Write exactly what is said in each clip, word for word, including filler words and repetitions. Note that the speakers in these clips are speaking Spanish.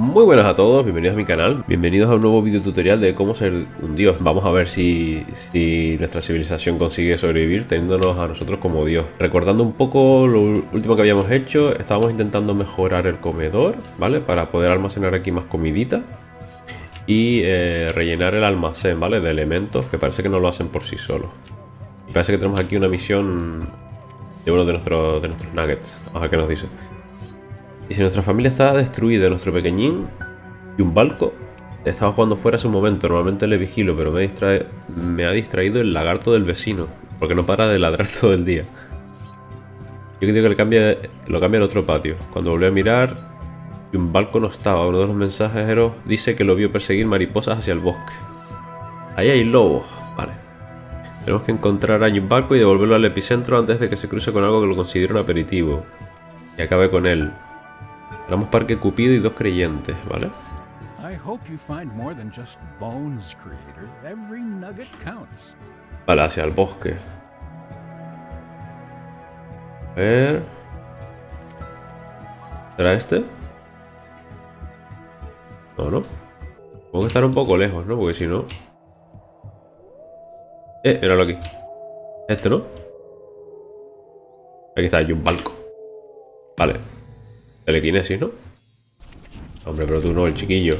Muy buenas a todos, bienvenidos a mi canal, bienvenidos a un nuevo video tutorial de cómo ser un dios. Vamos a ver si, si nuestra civilización consigue sobrevivir teniéndonos a nosotros como dios. Recordando un poco lo último que habíamos hecho, estábamos intentando mejorar el comedor, ¿vale? Para poder almacenar aquí más comidita y eh, rellenar el almacén, ¿vale? De elementos que parece que no lo hacen por sí solos. Y parece que tenemos aquí una misión de uno de nuestros, de nuestros nuggets. Vamos a ver qué nos dice. Y si nuestra familia está destruida, nuestro pequeñín y un balco, estaba jugando fuera hace un momento. Normalmente le vigilo, pero me, distrae, me ha distraído el lagarto del vecino, porque no para de ladrar todo el día. Yo creo que le cambia, lo cambia al otro patio. Cuando volví a mirar, y un balco no estaba. Uno de los mensajeros dice que lo vio perseguir mariposas hacia el bosque. Ahí hay lobos. Vale. Tenemos que encontrar a un balco y devolverlo al epicentro antes de que se cruce con algo que lo considere un aperitivo. Y acabe con él. Tenemos Parque Cupido y dos creyentes, ¿vale? Vale, hacia el bosque. A ver... ¿Será este? No, no. Tengo que estar un poco lejos, ¿no? Porque si no... Eh, míralo aquí. Este, ¿no? Aquí está, hay un balco. Vale. Telequinesis, ¿no? Hombre, pero tú no, el chiquillo.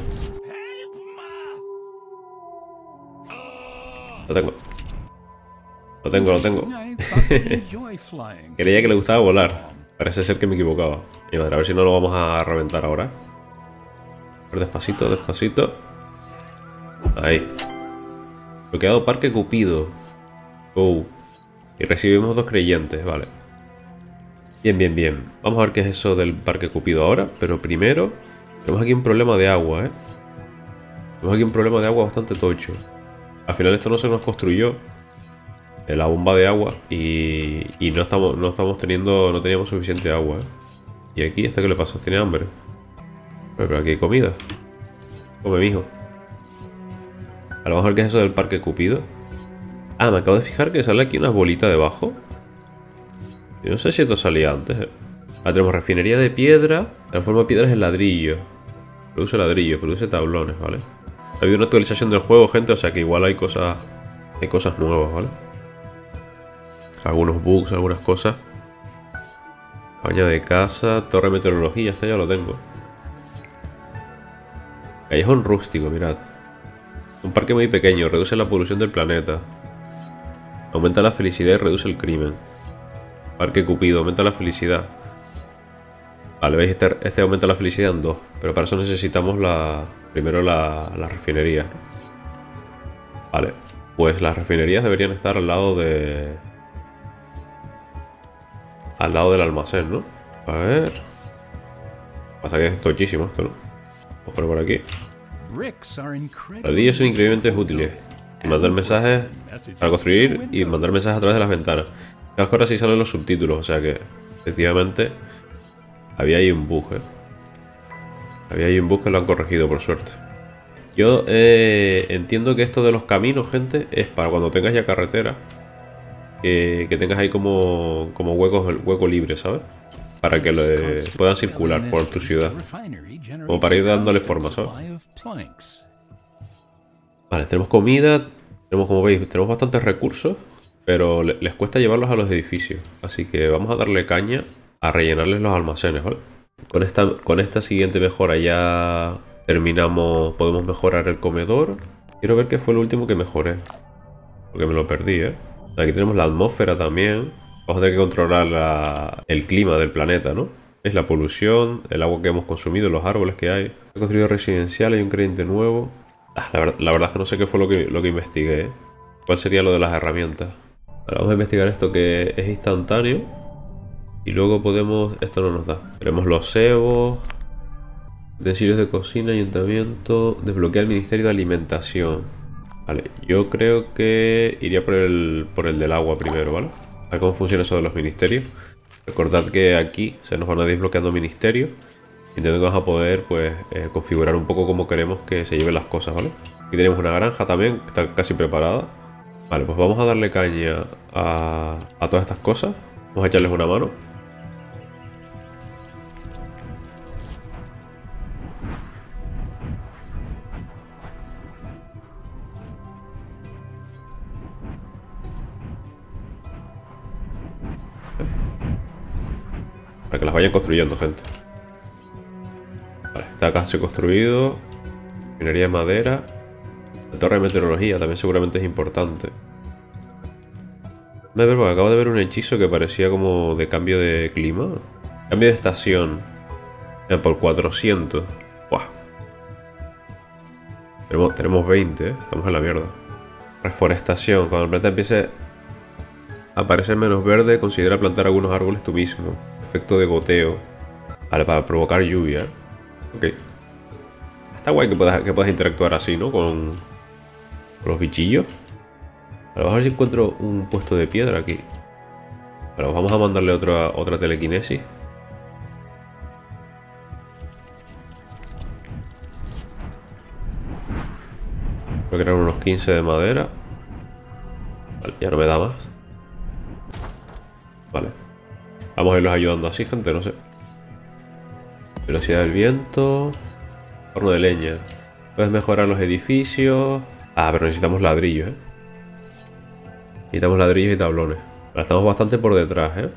Lo tengo. Lo tengo, lo tengo. Creía que le gustaba volar. Parece ser que me equivocaba. Y madre, a ver si no lo vamos a reventar ahora. A ver, despacito, despacito. Ahí. Bloqueado Parque Cupido. Go. Y recibimos dos creyentes, vale. Bien, bien, bien. Vamos a ver qué es eso del Parque Cupido ahora. Pero primero, tenemos aquí un problema de agua, ¿eh? Tenemos aquí un problema de agua bastante tocho. Al final esto no se nos construyó, la bomba de agua, y, y no estamos no estamos teniendo, no teníamos suficiente agua, ¿eh? Y aquí, ¿este qué le pasa? ¿Tiene hambre? Pero, pero aquí hay comida. Come, mijo. Ahora vamos a ver qué es eso del Parque Cupido. Ah, me acabo de fijar que sale aquí una bolita debajo. Yo no sé si esto salía antes. Ahora tenemos refinería de piedra. Transforma piedras en ladrillo. Produce ladrillo, produce tablones, ¿vale? Ha habido una actualización del juego, gente, o sea que igual hay cosas. Hay cosas nuevas, ¿vale? Algunos bugs, algunas cosas. Cabaña de casa, torre de meteorología, este ya lo tengo. Callejón rústico, mirad. Un parque muy pequeño, reduce la polución del planeta. Aumenta la felicidad y reduce el crimen. Parque Cupido, aumenta la felicidad. Vale, veis, este, este aumenta la felicidad en dos. Pero para eso necesitamos la primero la, la refinería. Vale, pues las refinerías deberían estar al lado de... Al lado del almacén, ¿no? A ver... Pasa que es tochísimo esto, ¿no? Vamos a poner por aquí. Los ladrillos son increíblemente útiles. Mandar mensajes para construir y mandar mensajes a través de las ventanas. Ahora sí salen los subtítulos, o sea que efectivamente había ahí un bug, ¿eh? Había ahí un bug que lo han corregido, por suerte. Yo eh, entiendo que esto de los caminos, gente, es para cuando tengas ya carretera, que, que tengas ahí como, como huecos, hueco libre, ¿sabes? Para que lo, eh, puedan circular por tu ciudad. Como para ir dándole forma, ¿sabes? Vale, tenemos comida, tenemos, como veis, tenemos bastantes recursos. Pero les cuesta llevarlos a los edificios. Así que vamos a darle caña a rellenarles los almacenes, ¿vale? Con esta, con esta siguiente mejora ya terminamos. Podemos mejorar el comedor. Quiero ver qué fue lo último que mejoré, porque me lo perdí, ¿eh? Aquí tenemos la atmósfera también. Vamos a tener que controlar la, el clima del planeta, ¿no? Es la polución, el agua que hemos consumido, los árboles que hay. He construido residencial, hay un creyente nuevo. Ah, la, verdad, la verdad es que no sé qué fue lo que, lo que investigué, ¿eh? ¿Cuál sería lo de las herramientas? Ahora vamos a investigar esto que es instantáneo. Y luego podemos... Esto no nos da. Tenemos los cebos. Utensilios de cocina, ayuntamiento. Desbloquear el Ministerio de Alimentación. Vale, yo creo que iría por el, por el del agua primero, ¿vale? A ver cómo funciona eso de los ministerios. Recordad que aquí se nos van a ir desbloqueando ministerios. Entiendo que vamos a poder, pues, eh, configurar un poco cómo queremos que se lleven las cosas, ¿vale? Aquí tenemos una granja también, que está casi preparada. Vale, pues vamos a darle caña a, a todas estas cosas. Vamos a echarles una mano. Para que las vayan construyendo, gente. Vale, está casi construido. Minería de madera. La torre de meteorología también seguramente es importante. Me ver, porque acabo de ver un hechizo que parecía como de cambio de clima. Cambio de estación. Era por cuatrocientos. Buah. Tenemos, tenemos veinte, ¿eh? Estamos en la mierda. Reforestación. Cuando el planeta empiece a aparecer menos verde, considera plantar algunos árboles tú mismo. Efecto de goteo. Vale, para provocar lluvia. Ok. Está guay que puedas, que puedas interactuar así, ¿no? Con, con los bichillos. Vale, vamos a ver si encuentro un puesto de piedra aquí. Vale, vamos a mandarle otra, otra telequinesis. Voy a crear unos quince de madera. Vale, ya no me da más. Vale. Vamos a irlos ayudando así, gente, no sé. Velocidad del viento. Horno de leña. Puedes mejorar los edificios. Ah, pero necesitamos ladrillos, eh. Necesitamos ladrillos y tablones. Ahora estamos bastante por detrás, eh.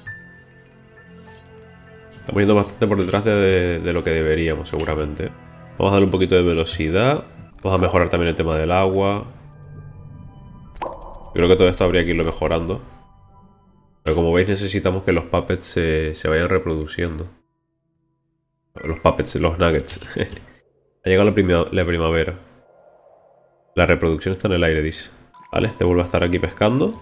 Estamos yendo bastante por detrás de, de, de lo que deberíamos, seguramente. Vamos a darle un poquito de velocidad. Vamos a mejorar también el tema del agua. Yo creo que todo esto habría que irlo mejorando. Pero como veis necesitamos que los puppets se, se vayan reproduciendo. Los puppets, los nuggets. Ha llegado la, prima, la primavera. La reproducción está en el aire, dice. Vale, este vuelve a estar aquí pescando.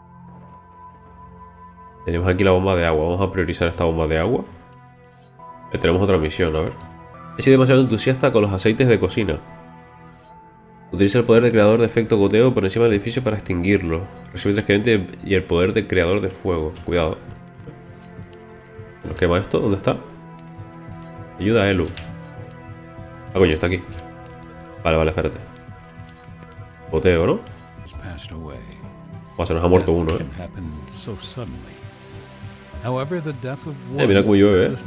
Tenemos aquí la bomba de agua. Vamos a priorizar esta bomba de agua. Le tenemos otra misión, a ver. He sido demasiado entusiasta con los aceites de cocina. Utiliza el poder de creador de efecto goteo por encima del edificio para extinguirlo. Recibe tres creyentes y el poder de creador de fuego. Cuidado. ¿Nos quema esto? ¿Dónde está? Ayuda a Elu. Ah, coño, está aquí. Vale, vale, espérate. Goteo, ¿no? Oh, se nos ha muerto uno, ¿eh? Eh, mira cómo llueve, ¿eh?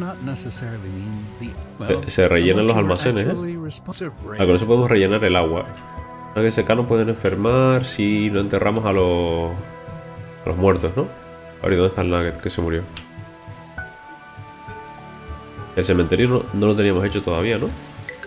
Se, se rellenan los almacenes, ¿eh? Ah, con eso podemos rellenar el agua. Los que secar pueden enfermar si no enterramos a los, a los muertos, ¿no? A ver, ¿dónde está el nugget que se murió? El cementerio no, no lo teníamos hecho todavía, ¿no?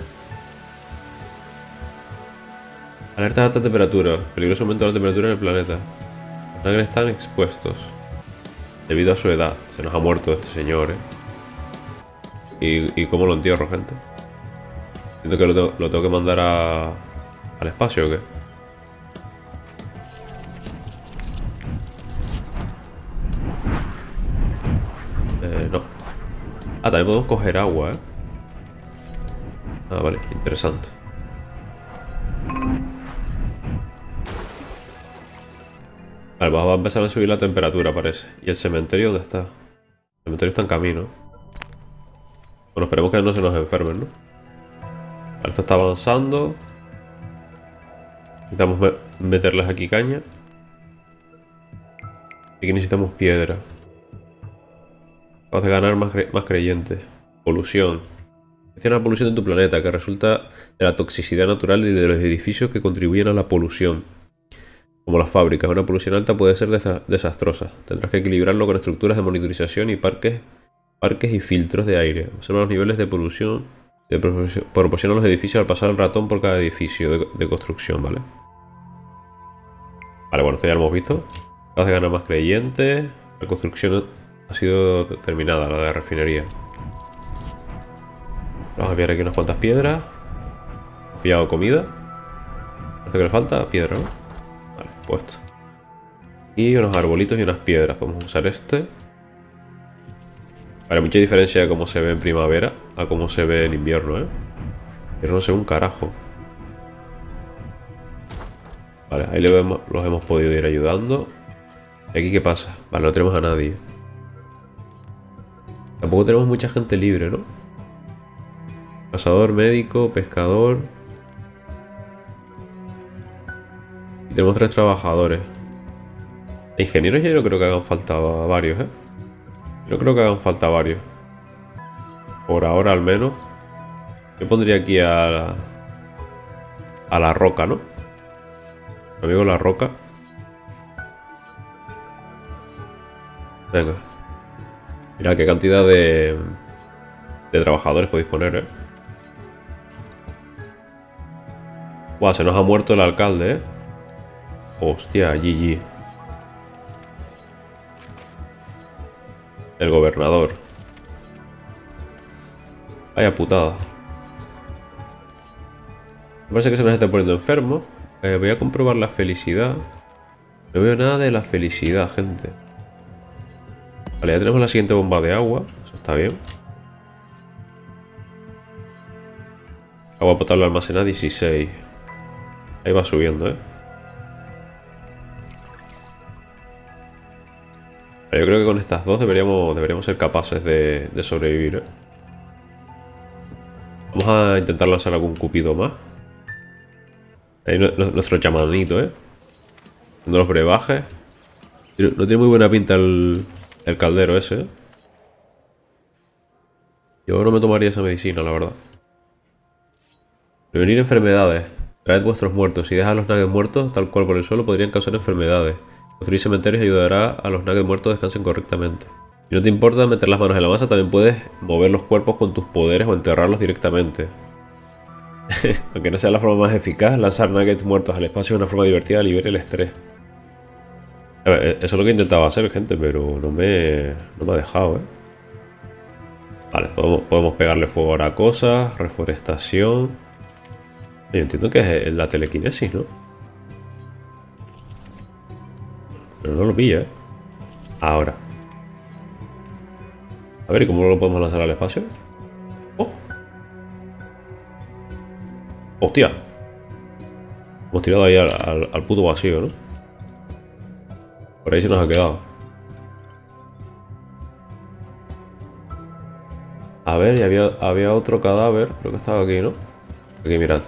Alerta de alta temperatura. Peligroso aumento de la temperatura en el planeta. Los nuggets están expuestos debido a su edad. Se nos ha muerto este señor, ¿eh? ¿Y, y cómo lo entierro, gente? Siento que lo tengo, lo tengo que mandar a, al espacio, ¿o qué? Eh, no. Ah, también podemos coger agua, ¿eh? Ah, vale, interesante. Vale, va a empezar a subir la temperatura, parece. ¿Y el cementerio dónde está? El cementerio está en camino. Bueno, esperemos que no se nos enfermen, ¿no? Vale, esto está avanzando. Necesitamos me meterles aquí caña. Y aquí necesitamos piedra. Vamos a ganar más, cre más creyentes. Polución. Gestiona la polución en tu planeta, que resulta de la toxicidad natural y de los edificios que contribuyen a la polución. Como las fábricas, una polución alta puede ser desa desastrosa. Tendrás que equilibrarlo con estructuras de monitorización y parques, parques y filtros de aire. Observa los niveles de polución que proporcionan los edificios al pasar el ratón por cada edificio de, de construcción, ¿vale? Vale, bueno, esto ya lo hemos visto. Vas a ganar más creyentes. La construcción ha sido terminada, la de refinería. Vamos a pillar aquí unas cuantas piedras. He pillado comida. Esto que le falta, piedra, ¿no? Vale, puesto. Y unos arbolitos y unas piedras. Podemos usar este. Vale, mucha diferencia de cómo se ve en primavera a cómo se ve en invierno, ¿eh? Pero no sé un carajo. Vale, ahí le vemos, los hemos podido ir ayudando. ¿Y aquí qué pasa? Vale, no tenemos a nadie. Tampoco tenemos mucha gente libre, ¿no? Cazador, médico, pescador. Y tenemos tres trabajadores. Ingenieros ya no creo que hagan falta varios, ¿eh? Yo creo que hagan falta varios. Por ahora al menos. Yo pondría aquí a la, a la roca, ¿no? Mi amigo la roca. Venga. Mira qué cantidad de, de trabajadores podéis poner, eh. Buah, se nos ha muerto el alcalde, eh. Hostia, G G. El gobernador. Vaya putada. Me parece que se nos está poniendo enfermo. Eh, voy a comprobar la felicidad. No veo nada de la felicidad, gente. Vale, ya tenemos la siguiente bomba de agua. Eso está bien. Agua potable almacenada dieciséis. Ahí va subiendo, eh. Yo creo que con estas dos deberíamos, deberíamos ser capaces de, de sobrevivir, ¿eh? Vamos a intentar lanzar algún cupido más. Ahí nuestro chamanito, ¿eh? Haciendo los brebajes. No tiene muy buena pinta el, el caldero ese, ¿eh? Yo no me tomaría esa medicina, la verdad. Prevenir enfermedades. Traed vuestros muertos. Si dejas a los nuggets muertos tal cual por el suelo podrían causar enfermedades. Construir cementerios ayudará a los nuggets muertos a descansen correctamente. Si no te importa meter las manos en la masa, también puedes mover los cuerpos con tus poderes o enterrarlos directamente. Aunque no sea la forma más eficaz, lanzar nuggets muertos al espacio es una forma divertida de liberar el estrés. A ver, eso es lo que intentaba hacer, gente, pero no me, no me ha dejado, ¿eh? Vale, podemos, podemos pegarle fuego ahora a cosas, reforestación. Yo entiendo que es la telequinesis, ¿no? Pero no lo pilla, ¿eh? Ahora. A ver, ¿y cómo lo podemos lanzar al espacio? ¡Oh! ¡Hostia! Hemos tirado ahí al, al, al puto vacío, ¿no? Por ahí se nos ha quedado. A ver, y había, había otro cadáver. Creo que estaba aquí, ¿no? Aquí, mirad.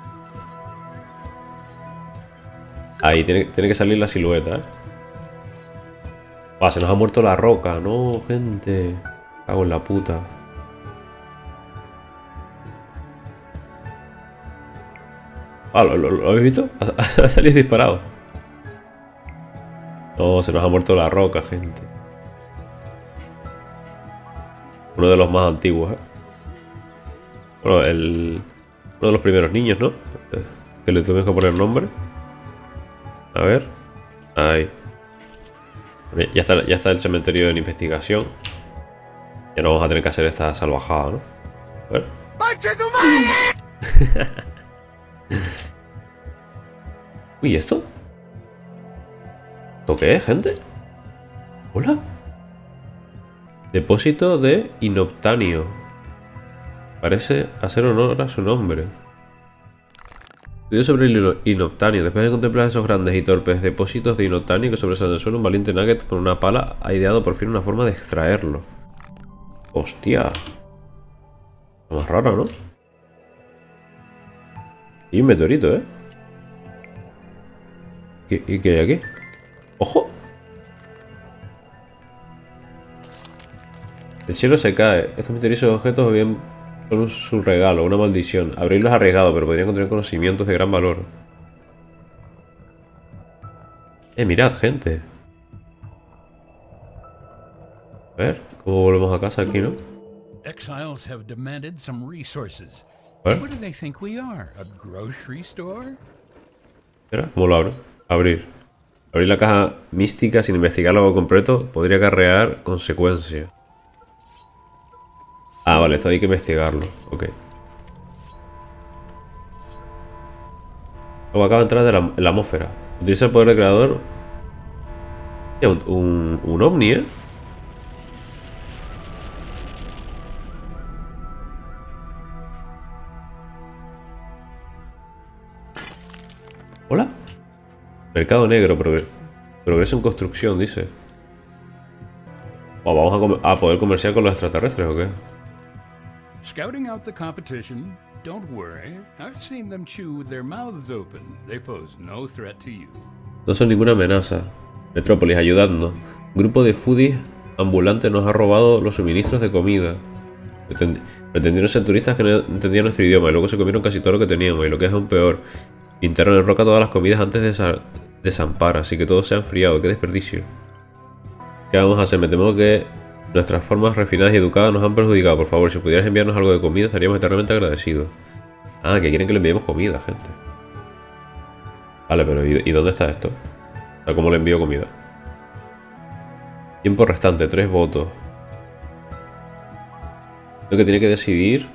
Ahí, tiene, tiene que salir la silueta, ¿eh? Ah, se nos ha muerto la roca. No, gente. Cago en la puta. Ah, ¿lo, lo, lo habéis visto? Ha, ha salido disparado. No, se nos ha muerto la roca, gente. Uno de los más antiguos, ¿eh? Bueno, el... uno de los primeros niños, ¿no? Que le tuvimos que poner nombre. A ver. Ahí. Ya está, ya está el cementerio en investigación. Ya no vamos a tener que hacer esta salvajada, ¿no? A ver. Uy, ¿y esto? ¿Esto qué es, gente? ¿Hola? Depósito de inoptanio. Parece hacer honor a su nombre. Estudio sobre el inoptanio. Después de contemplar esos grandes y torpes depósitos de inoptanio que sobresalen del suelo, un valiente nugget con una pala ha ideado por fin una forma de extraerlo. Hostia. Más raro, ¿no? Y un meteorito, ¿eh? ¿Qué, ¿Y qué hay aquí? ¡Ojo! El cielo se cae. Estos misteriosos objetos bien son un, su regalo, una maldición. Abrirlos es arriesgado, pero podrían contener conocimientos de gran valor. Eh, mirad, gente. A ver, ¿cómo volvemos a casa aquí, no? Exiles have demanded some resources. ¿Eh? What do they think we are? A grocery store? Espera, ¿cómo lo abro? Abrir. Abrir la caja mística sin investigarlo por completo podría acarrear consecuencias. Ah, vale, esto hay que investigarlo. Ok. Luego acaba de entrar de la, en la atmósfera. Utiliza el poder del creador. Un, un, un ovni, ¿eh? Hola. Mercado negro, progre progreso en construcción, dice. Oh, vamos a, a poder comerciar con los extraterrestres, ¿o qué? Scouting out the competition. Don't worry. I've seen them chew with their mouths open. They pose no threat to you. No son ninguna amenaza. Metrópolis, ayudadnos. Un grupo de foodies ambulantes nos ha robado los suministros de comida. Pretendieron ser turistas que no entendían nuestro idioma y luego se comieron casi todo lo que teníamos. Y lo que es aún peor, pintaron en roca todas las comidas antes de desampar, así que todo se ha enfriado. ¡Qué desperdicio! ¿Qué vamos a hacer? Me temo que Nuestras formas refinadas y educadas nos han perjudicado. Por favor, si pudieras enviarnos algo de comida, estaríamos eternamente agradecidos. Ah, que quieren que le enviemos comida, gente. Vale, pero ¿y, ¿y dónde está esto? O sea, ¿cómo le envío comida? Tiempo restante, tres votos. Lo que tiene que decidir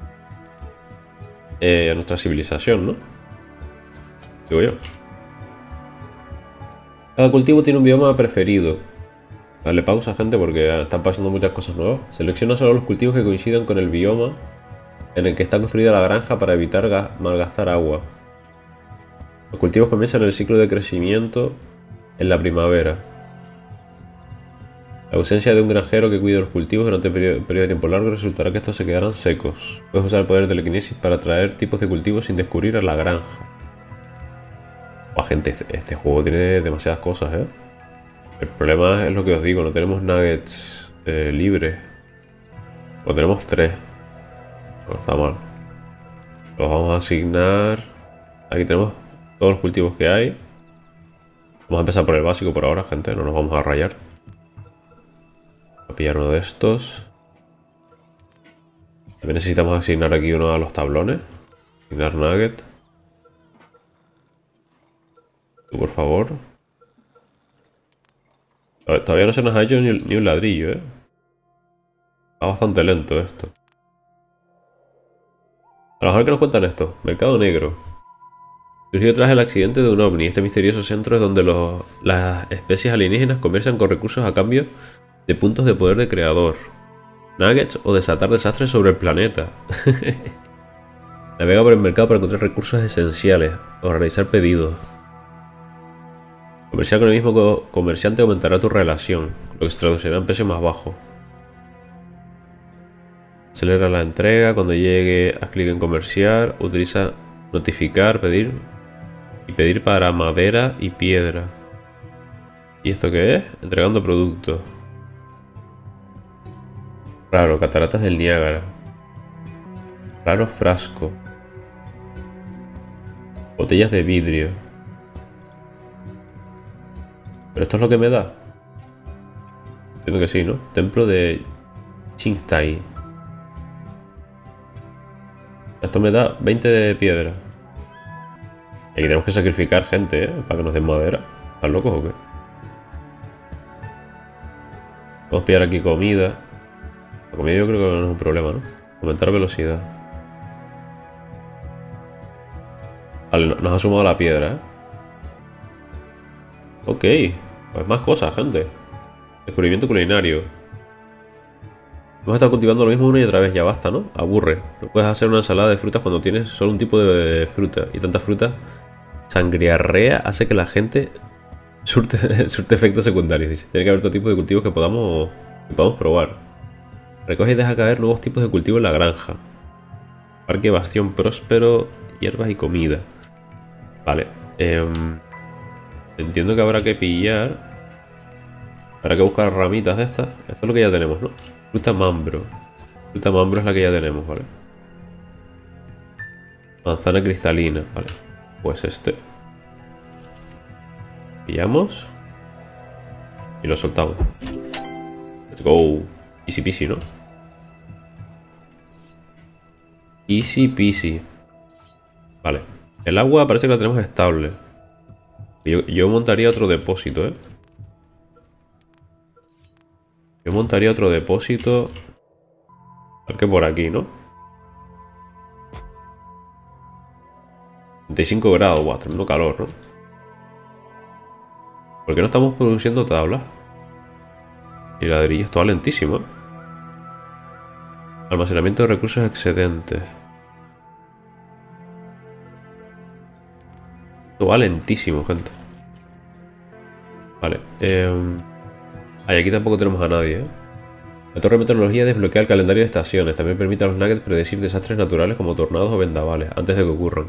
eh, nuestra civilización, ¿no? Digo yo. Cada cultivo tiene un bioma preferido. Dale pausa, gente, porque están pasando muchas cosas nuevas. Selecciona solo los cultivos que coincidan con el bioma en el que está construida la granja para evitar malgastar agua. Los cultivos comienzan el ciclo de crecimiento en la primavera. La ausencia de un granjero que cuide los cultivos durante un periodo, periodo de tiempo largo resultará que estos se quedarán secos. Puedes usar el poder de telequinesis para atraer tipos de cultivos sin descubrir a la granja. Oh, gente, este, este juego tiene demasiadas cosas, ¿eh? El problema es lo que os digo, no tenemos nuggets eh, libres. O tenemos tres. No está mal. Los vamos a asignar. Aquí tenemos todos los cultivos que hay. Vamos a empezar por el básico por ahora, gente. No nos vamos a rayar. Voy a pillar uno de estos. También necesitamos asignar aquí uno a los tablones. Asignar nugget. Tú, por favor. Todavía no se nos ha hecho ni, ni un ladrillo, ¿eh? Va bastante lento esto. A lo mejor que nos cuentan esto. Mercado negro. Surgió tras el accidente de un ovni. Este misterioso centro es donde los, las especies alienígenas comercian con recursos a cambio de puntos de poder de creador, nuggets o desatar desastres sobre el planeta. Navega por el mercado para encontrar recursos esenciales o realizar pedidos. Comerciar con el mismo comerciante aumentará tu relación, lo que se traducirá en precio más bajo. Acelera la entrega. Cuando llegue, haz clic en comerciar. Utiliza notificar, pedir y pedir para madera y piedra. ¿Y esto qué es? Entregando productos. Raro, cataratas del Niágara. Raro frasco. Botellas de vidrio. ¿Pero esto es lo que me da? Entiendo que sí, ¿no? Templo de Qingtai. Esto me da veinte de piedra. Y aquí tenemos que sacrificar gente, ¿eh? Para que nos den madera. ¿Están locos o qué? Vamos a pillar aquí comida. La comida yo creo que no es un problema, ¿no? Aumentar velocidad. Vale, nos ha sumado la piedra, ¿eh? Ok, pues más cosas, gente. Descubrimiento culinario. Hemos estado cultivando lo mismo una y otra vez, ya basta, ¿no? Aburre. No puedes hacer una ensalada de frutas cuando tienes solo un tipo de fruta. Y tanta fruta. Sangriarrea hace que la gente surte, surte efectos secundarios. Dice, tiene que haber todo tipo de cultivos que podamos, que podamos probar. Recoge y deja caer nuevos tipos de cultivo en la granja. Parque bastión próspero, hierbas y comida. Vale. Eh, entiendo que habrá que pillar. Habrá que buscar ramitas de estas. Esto es lo que ya tenemos, ¿no? Fruta mambro. Fruta mambro es la que ya tenemos, ¿vale? Manzana cristalina, vale. Pues este. Pillamos. Y lo soltamos. Let's go. Easy peasy, ¿no? Easy peasy. Vale. El agua parece que la tenemos estable. Yo, yo montaría otro depósito, ¿eh? Yo montaría otro depósito. Tal que por aquí, ¿no? treinta y cinco grados, guau, tremendo calor, ¿no? ¿Por qué no estamos produciendo tablas? Y ladrillos, todo lentísimo, ¿eh? Almacenamiento de recursos excedentes. Todo va lentísimo, gente. Vale. Eh... Ay, aquí tampoco tenemos a nadie, ¿eh? La torre de meteorología desbloquea el calendario de estaciones. También permite a los nuggets predecir desastres naturales como tornados o vendavales antes de que ocurran.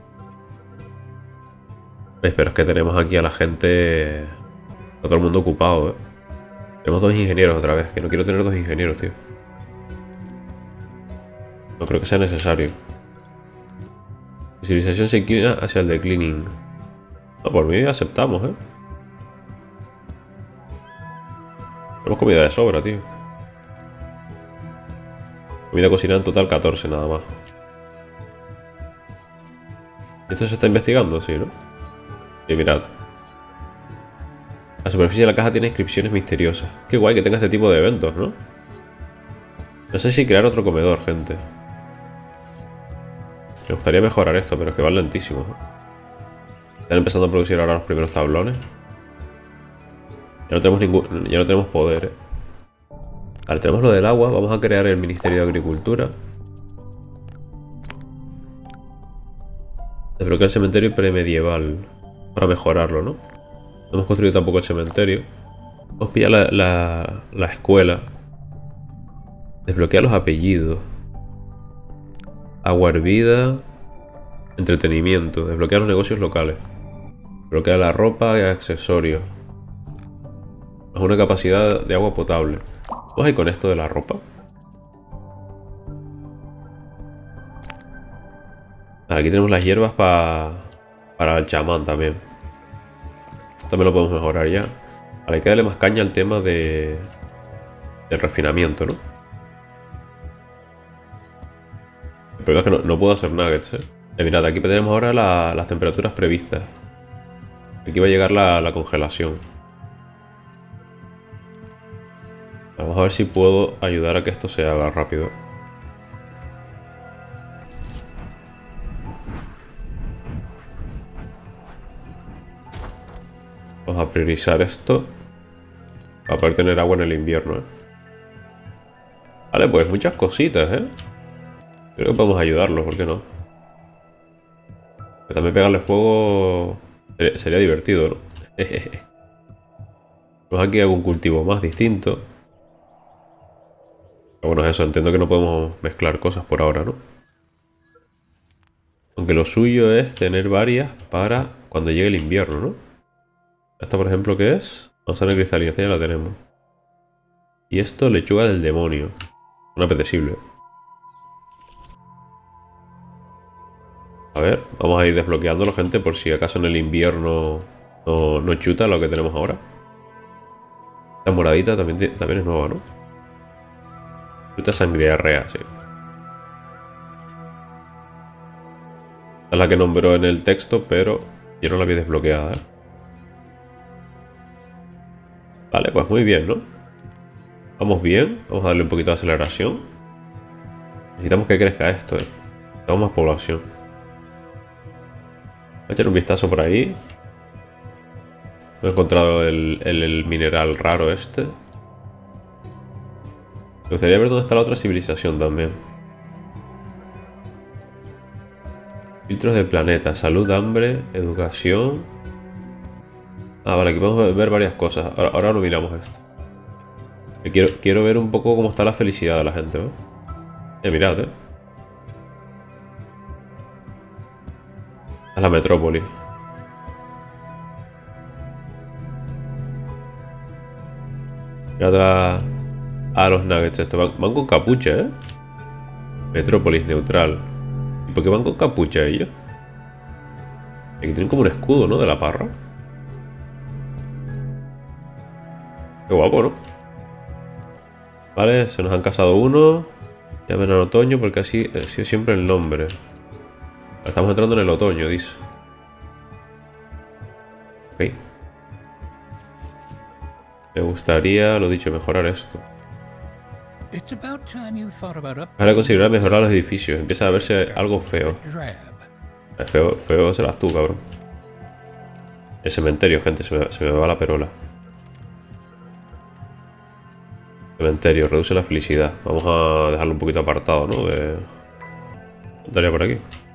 ¿Veis? Pero es que tenemos aquí a la gente... A todo el mundo ocupado, ¿eh? Tenemos dos ingenieros otra vez. Que no quiero tener dos ingenieros, tío. No creo que sea necesario. La civilización se inclina hacia el declining. No, por mí aceptamos, ¿eh? Tenemos comida de sobra, tío. Comida cocinada en total catorce nada más. ¿Esto se está investigando? Sí, ¿no? Sí, mirad. La superficie de la caja tiene inscripciones misteriosas. Qué guay que tenga este tipo de eventos, ¿no? No sé si crear otro comedor, gente. Me gustaría mejorar esto, pero es que van lentísimos, ¿eh? Están empezando a producir ahora los primeros tablones. Ya no tenemos ningún, ya no tenemos poder, ¿eh? Vale, tenemos lo del agua. Vamos a crear el Ministerio de Agricultura. Desbloquear el cementerio premedieval. Para mejorarlo, ¿no? No hemos construido tampoco el cementerio. Vamos a pillar la, la, la escuela. Desbloquear los apellidos. Agua hervida. Entretenimiento. Desbloquear los negocios locales. Desbloquear la ropa y accesorios. Más una capacidad de agua potable. Vamos a ir con esto de la ropa. Aquí tenemos las hierbas pa, para el chamán también. También lo podemos mejorar ya. Vale, hay que darle más caña al tema de del refinamiento, ¿no? El problema es que no, no puedo hacer nuggets, ¿eh? Eh, mirad, aquí tenemos ahora la, las temperaturas previstas. Aquí va a llegar la, la congelación. Vamos a ver si puedo ayudar a que esto se haga rápido. Vamos a priorizar esto para poder tener agua en el invierno, ¿eh? Vale, pues muchas cositas, ¿eh? Creo que podemos ayudarlos, ¿por qué no? Que también pegarle fuego sería, sería divertido, ¿no? Tenemos aquí algún cultivo más distinto. Pero bueno, eso, entiendo que no podemos mezclar cosas por ahora, ¿no? Aunque lo suyo es tener varias para cuando llegue el invierno, ¿no? Esta, por ejemplo, ¿qué es? Manzana de cristalización, ya la tenemos. Y esto, lechuga del demonio. Un apetecible. A ver, vamos a ir desbloqueándolo, gente, por si acaso en el invierno no, no chuta lo que tenemos ahora. Esta moradita también, también es nueva, ¿no? Fruta sangriarrea, sí. Es la que nombró en el texto, pero yo no la había desbloqueada, ¿eh? Vale, pues muy bien, ¿no? Vamos bien. Vamos a darle un poquito de aceleración. Necesitamos que crezca esto, ¿eh? Necesitamos más población. Voy a echar un vistazo por ahí. He encontrado el, el, el mineral raro este. Me gustaría ver dónde está la otra civilización también. Filtros del planeta. Salud, hambre, educación. Ah, vale, aquí podemos ver varias cosas. Ahora, ahora lo miramos esto. Quiero, quiero ver un poco cómo está la felicidad de la gente, ¿eh? Eh, mirad, ¿eh? Es la metrópoli. Mirad a, a los nuggets estos. Van, van con capucha, ¿eh? Metrópolis neutral. ¿Y por qué van con capucha ellos? Aquí tienen como un escudo, ¿no? De la parra. Qué guapo, ¿no? Vale, se nos han casado uno. Ya ven en otoño porque así ha sido siempre el nombre. Estamos entrando en el otoño, dice. Ok. Me gustaría, lo dicho, mejorar esto. Ahora considerar mejorar los edificios. Empieza a verse algo feo. Feo, feo serás tú, cabrón. El cementerio, gente, se me, se me va la perola. Cementerio, reduce la felicidad. Vamos a dejarlo un poquito apartado, ¿no? De... Daría por aquí.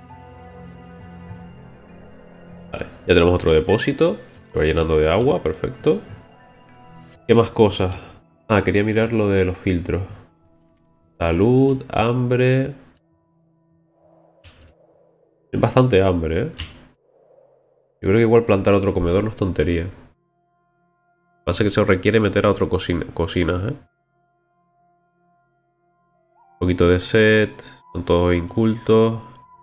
Vale, ya tenemos otro depósito. Se va llenando de agua, perfecto. ¿Qué más cosas? Ah, quería mirar lo de los filtros. Salud, hambre. Es bastante hambre, ¿eh? Yo creo que igual plantar otro comedor no es tontería. Pasa que se requiere meter a otro cocina, cocinas, ¿eh? Un poquito de set. Son todos incultos.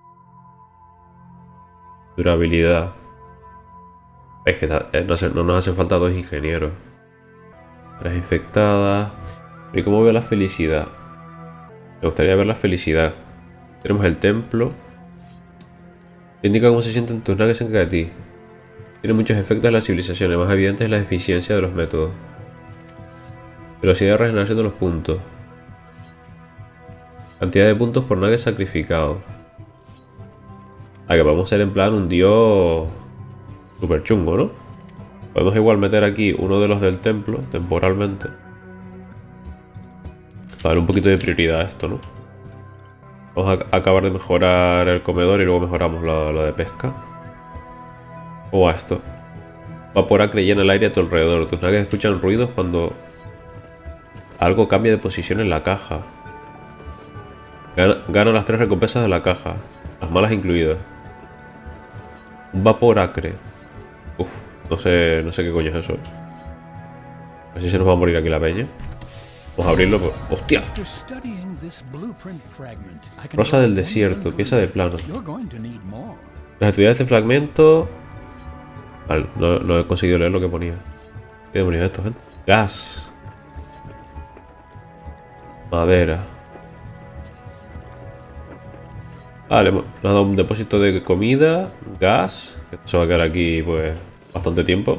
Durabilidad. Es que no, no nos hacen falta dos ingenieros. Las infectadas. ¿Y cómo veo la felicidad? Me gustaría ver la felicidad. Tenemos el templo. Indica cómo se sienten tus nuggets cerca de ti. Tiene muchos efectos en la civilización. El más evidente es la eficiencia de los métodos. Velocidad de regeneración de los puntos. Cantidad de puntos por nugget sacrificado. Ah, que podemos ser en plan un dios super chungo, ¿no? Podemos igual meter aquí uno de los del templo, temporalmente. Para dar un poquito de prioridad a esto, ¿no? Vamos a acabar de mejorar el comedor y luego mejoramos lo, lo de pesca. O a esto. Vapor acre llena el aire a tu alrededor. Tus nuggets escuchan ruidos cuando algo cambia de posición en la caja. Gana, gana las tres recompensas de la caja. Las malas incluidas. Un vapor acre. Uf, no sé, no sé qué coño es eso. A ver si se nos va a morir aquí la peña. Vamos a abrirlo. Pues. ¡Hostia! Rosa del desierto, pieza de plano. Tras estudiar este fragmento... Vale, no, no he conseguido leer lo que ponía. ¿Qué demonios es esto, gente? Gas. Madera. Vale, nos ha dado un depósito de comida, gas. Eso va a quedar aquí, pues, bastante tiempo.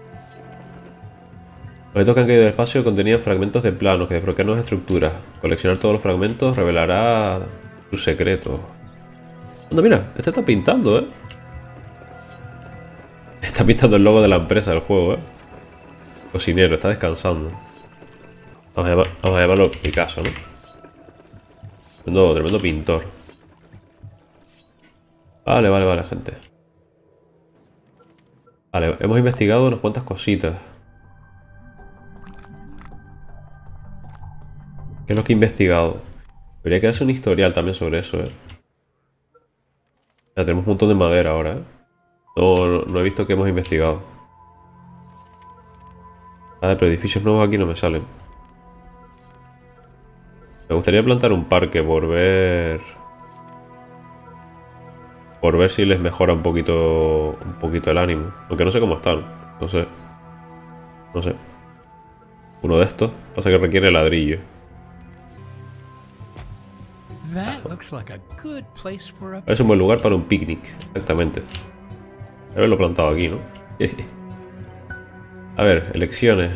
Los objetos que han caído del espacio contenían fragmentos de planos que desbloquean nuevas estructuras. Coleccionar todos los fragmentos revelará sus secretos. Anda, mira, este está pintando, ¿eh? Está pintando el logo de la empresa del juego, ¿eh? Cocinero, está descansando. Vamos a, llamar, vamos a llamarlo Picasso, ¿no? Tremendo, tremendo pintor. Vale, vale, vale, gente. Vale, hemos investigado unas cuantas cositas. ¿Qué es lo que he investigado? Debería crearse un historial también sobre eso, ¿eh? Ya tenemos un montón de madera ahora, ¿eh? No, no, no he visto que hemos investigado. Vale, pero edificios nuevos aquí no me salen. Me gustaría plantar un parque por ver... Por ver si les mejora un poquito un poquito el ánimo. Aunque no sé cómo están. No sé. No sé. Uno de estos. Pasa que requiere ladrillo. Es un buen lugar para un picnic. Exactamente. Haberlo plantado aquí, ¿no? A ver, elecciones.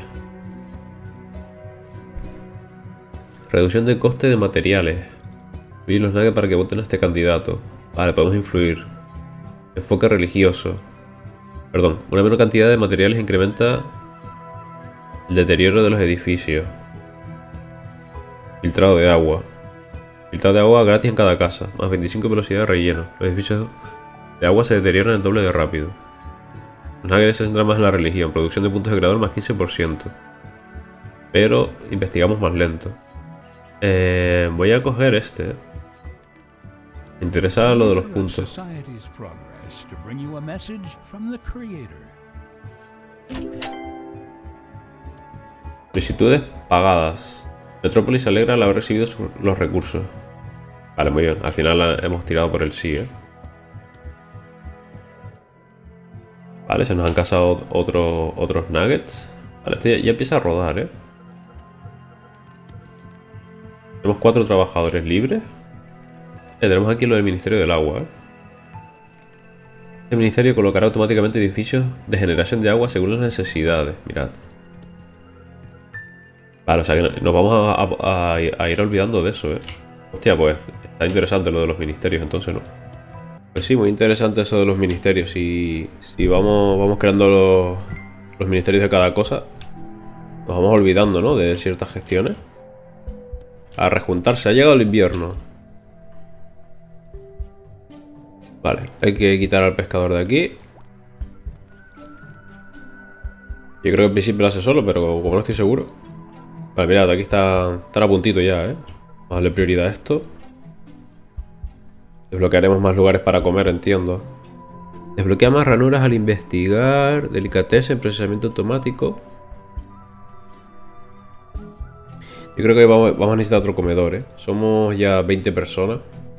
Reducción de coste de materiales. Subir los nuggets para que voten a este candidato. Vale, podemos influir. Enfoque religioso. Perdón, una menor cantidad de materiales incrementa el deterioro de los edificios. Filtrado de agua. Filtrado de agua gratis en cada casa. Más veinticinco velocidad de relleno. Los edificios de agua se deterioran el doble de rápido. Los nuggets se centran más en la religión. Producción de puntos de creador más quince por ciento. Pero investigamos más lento. Eh, voy a coger este. Me interesa lo de los puntos. Solicitudes pagadas. Metrópolis se alegra al haber recibido los recursos. Vale, muy bien. Al final hemos tirado por el sí, ¿eh? Vale, se nos han casado otro, otros nuggets. Vale, esto ya, ya empieza a rodar, ¿eh? Tenemos cuatro trabajadores libres. Eh, tenemos aquí lo del Ministerio del Agua, ¿eh? Este ministerio colocará automáticamente edificios de generación de agua según las necesidades. Mirad. Vale, o sea que nos vamos a, a, a ir olvidando de eso, ¿eh? Hostia, pues está interesante lo de los ministerios, entonces, ¿no? Pues sí, muy interesante eso de los ministerios. Si, si vamos, vamos creando los, los ministerios de cada cosa, nos vamos olvidando, ¿no? De ciertas gestiones. A rejuntarse. Ha llegado el invierno. Vale, hay que quitar al pescador de aquí. Yo creo que en principio lo hace solo, pero como no estoy seguro. Vale, mirad, aquí está, está a puntito ya, ¿eh? Vamos a darle prioridad a esto. Desbloquearemos más lugares para comer, entiendo. Desbloquea más ranuras al investigar. Delicatessen, procesamiento automático. Yo creo que vamos, vamos a necesitar otro comedor, ¿eh? Somos ya veinte personas.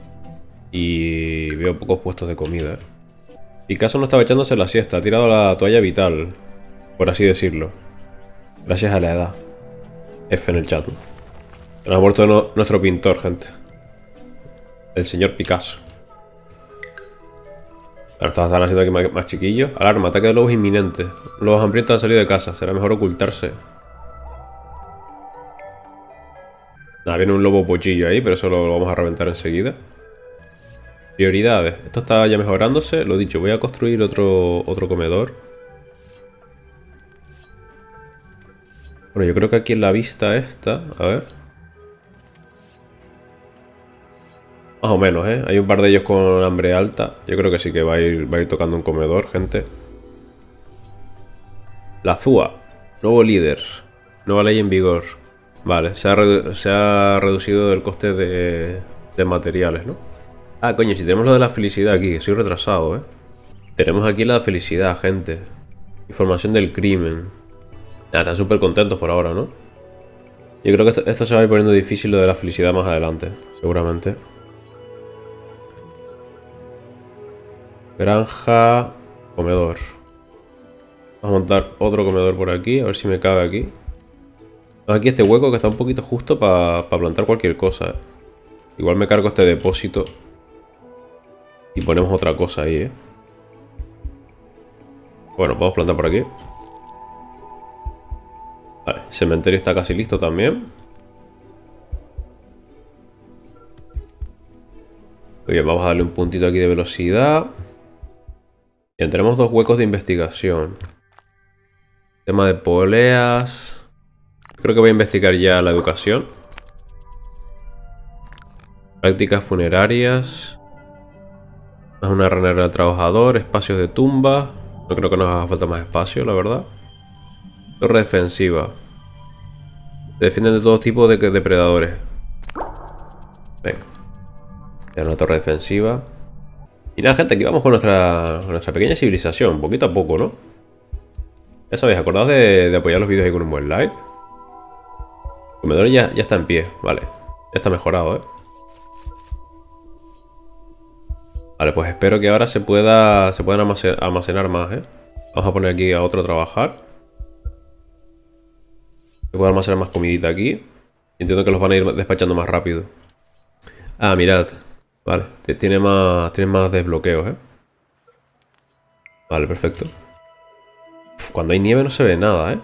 Y veo pocos puestos de comida. Picasso no estaba echándose la siesta. Ha tirado la toalla vital, por así decirlo. Gracias a la edad. F en el chat. Nos ha muerto no, nuestro pintor, gente. El señor Picasso. Ahora están haciendo aquí más, más chiquillos. Alarma, ataque de lobos inminente. Lobos hambrientos han salido de casa. Será mejor ocultarse. Nada, viene un lobo pochillo ahí, pero eso lo, lo vamos a reventar enseguida. Prioridades. Esto está ya mejorándose. Lo dicho, voy a construir otro, otro comedor. Bueno, yo creo que aquí en la vista esta... A ver. Más o menos, ¿eh? Hay un par de ellos con hambre alta. Yo creo que sí que va a ir, va a ir tocando un comedor, gente. La Z U A. Nuevo líder. Nueva ley en vigor. Vale, se ha, redu se ha reducido el coste de, de materiales, ¿no? Ah, coño, si tenemos lo de la felicidad aquí, que soy retrasado, ¿eh? Tenemos aquí la felicidad, gente. Información del crimen. Ah, están súper contentos por ahora, ¿no? Yo creo que esto, esto se va a ir poniendo difícil lo de la felicidad más adelante, seguramente. Granja, comedor. Vamos a montar otro comedor por aquí, a ver si me cabe aquí. Aquí este hueco que está un poquito justo para pa plantar cualquier cosa, ¿eh? Igual me cargo este depósito y ponemos otra cosa ahí, ¿eh? Bueno, podemos plantar por aquí. Vale, el cementerio está casi listo también. Muy bien, vamos a darle un puntito aquí de velocidad. Bien, tenemos dos huecos de investigación. Tema de poleas. Creo que voy a investigar ya la educación. Prácticas funerarias. Más una ranera del trabajador. Espacios de tumba. No creo que nos haga falta más espacio, la verdad. Torre defensiva. Se defienden de todo tipo de depredadores. Venga. Ya una torre defensiva. Y nada, gente, aquí vamos con nuestra, con nuestra pequeña civilización. Poquito a poco, ¿no? Ya sabéis, acordaos de, de apoyar los vídeos ahí con un buen like. El comedor ya, ya está en pie, vale. Ya está mejorado, ¿eh? Vale, pues espero que ahora se pueda se puedan almacenar, almacenar más, ¿eh? Vamos a poner aquí a otro a trabajar. Se puede almacenar más comidita aquí. Entiendo que los van a ir despachando más rápido. Ah, mirad. Vale, tiene más, tiene más desbloqueos, ¿eh? Vale, perfecto. Uf, cuando hay nieve no se ve nada, ¿eh?